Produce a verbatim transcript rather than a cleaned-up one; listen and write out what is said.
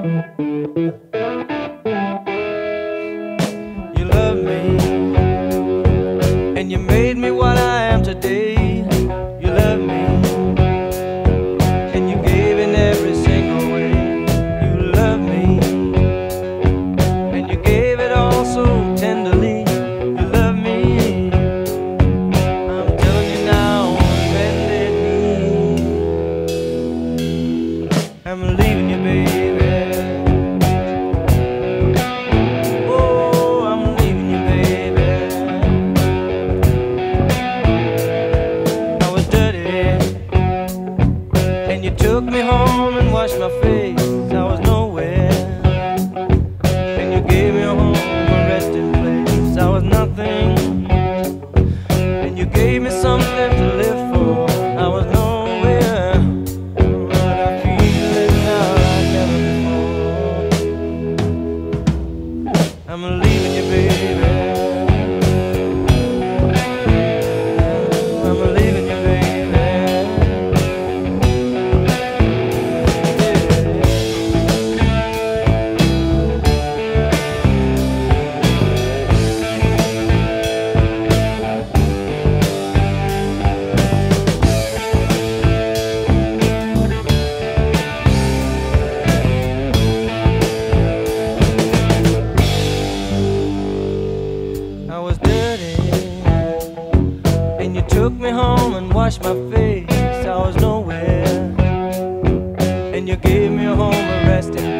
You love me, and you made me what I am today. You love me, and you gave in every single way. You love me, and you gave it all so tenderly. You love me, I'm telling you now, on bended knee. I'm leaving you, baby. Took me home and washed my face. I was nowhere, and you gave me a home, a resting place. I was nothing, and you gave me something to live for. I was nowhere, but I feel it now like never before. I'm leaving you, baby. I'm leaving you, baby. I was dirty, and you took me home and washed my face. I was nowhere, and you gave me a home, a resting